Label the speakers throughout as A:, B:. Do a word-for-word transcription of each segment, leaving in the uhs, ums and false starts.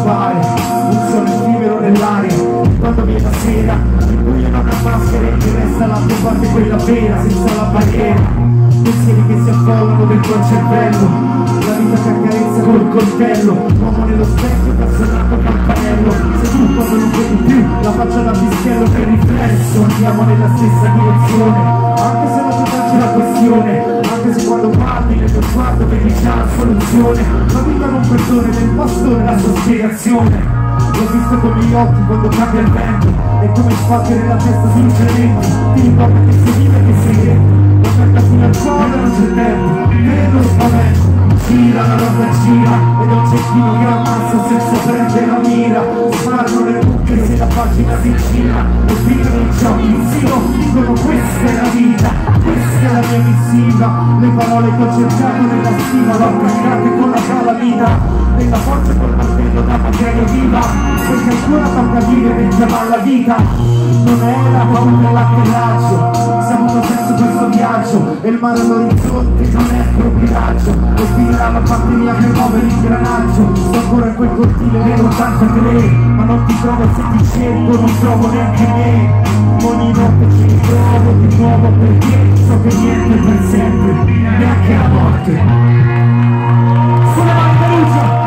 A: scompare, un sole effimero nell'aria. Quando viene la sera, il buio non ha maschere e resta la tua parte quella vera, senza la barriera. Pensieri che si affollano dentro al cervello, la vita che accarezza col coltello, uomo nello specchio che ha suonato il campanello. Se tu quando non vedi più la faccia da pischello che riflesso, andiamo nella stessa direzione, anche se non ti faccio la questione, anche se quando parli nel tuo sguardo vedi già la soluzione. La vita non perdona nel pastore la sua spiegazione. L'ho visto con gli occhi quando cambia il vento, è come sbattere la testa sui cementi. Ti ricordo che sei viva e che sei dentro, lo aperta fino al cuore, non c'è tempo, credo spavento. Gira la rosa gira ed un cecchino che ammazza senza prendere la mira. Sparano le buche se la pagina si gira, respirano i giochi insieme, dicono questa è la vita, questa è la mia missiva. Le parole che ho cercato nella stima l'ho caricate con la calamita, nella forza col martello da materia viva, perché ancora tocca vivere e chiamare la vita. Non è la paura e l'atterraggio, se ha avuto senso questo viaggio, e il mare all'orizzonte non è propinaggio. Respira la batteria che muove l'ingranaggio, sto ancora in quel cortile nell'ottantatré, ma non ti trovo se ti cerco, non trovo neanche me. Ogni notte ci ritrovo di nuovo perché so che niente è per sempre, neanche la morte. Sulla mano Perugia!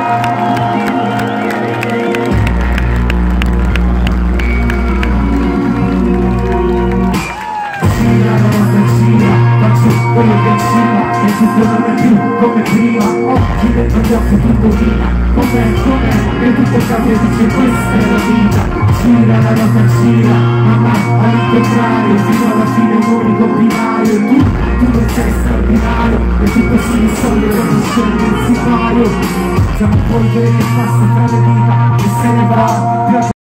A: Quello che in cima e tutto non è più come prima, occhi dentro gli occhi tutto vina, com'è, com'è, e tutto cambia e dice questa è la vita. Gira la rosa gira, mamma all'incontrario, fino alla fine un unico binario, e tu, tu non sei straordinario, e tutto si risolve quando scende il sipario. Siamo polvere che passa tra le dita e se ne va.